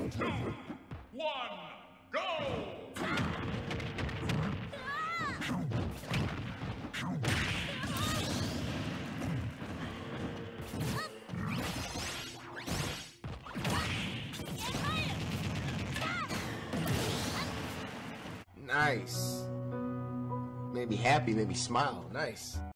2, 1, go! Nice. Made me happy, made me smile. Nice.